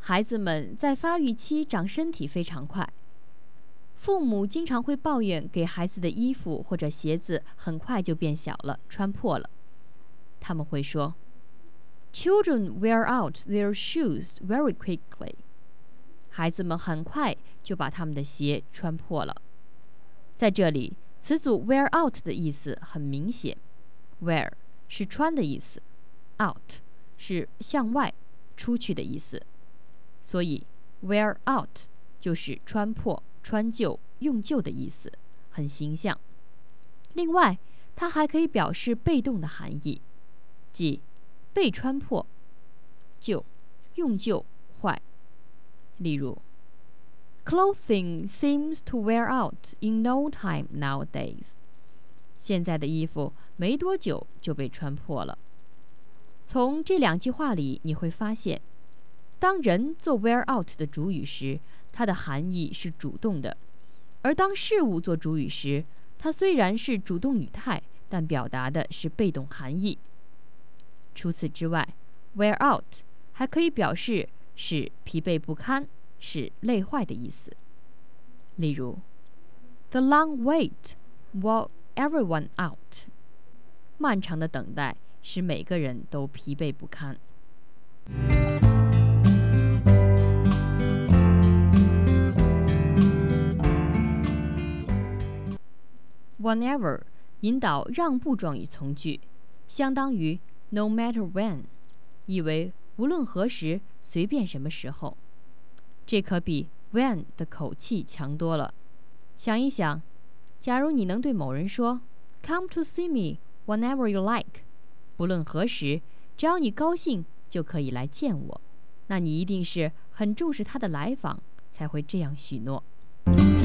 孩子们在发育期长身体非常快，父母经常会抱怨给孩子的衣服或者鞋子很快就变小了，穿破了。他们会说 Children wear out their shoes very quickly. 孩子们很快就把他们的鞋穿破了。在这里，词组 wear out 的意思很明显， wear 是穿的意思， out 是向外出去的意思，所以 wear out 就是穿破、穿旧、用旧的意思，很形象。另外，它还可以表示被动的含义，即被穿破、旧、用旧、坏。例如 Clothing seems to wear out in no time nowadays. 现在的衣服没多久就被穿破了。从这两句话里你会发现，当人做 wear out 的主语时，它的含义是主动的；而当事物做主语时，它虽然是主动语态，但表达的是被动含义。除此之外， wear out 还可以表示是疲惫不堪，是累坏的意思。例如 The long wait wore everyone out. 漫长的等待使每个人都疲惫不堪。Whenever 引导让步状语从句，相当于 no matter when， 意为无论何时，随便什么时候。这可比 when 的口气强多了。想一想，假如你能对某人说 Come to see me whenever you like， 不论何时，只要你高兴就可以来见我，那你一定是很重视他的来访，才会这样许诺。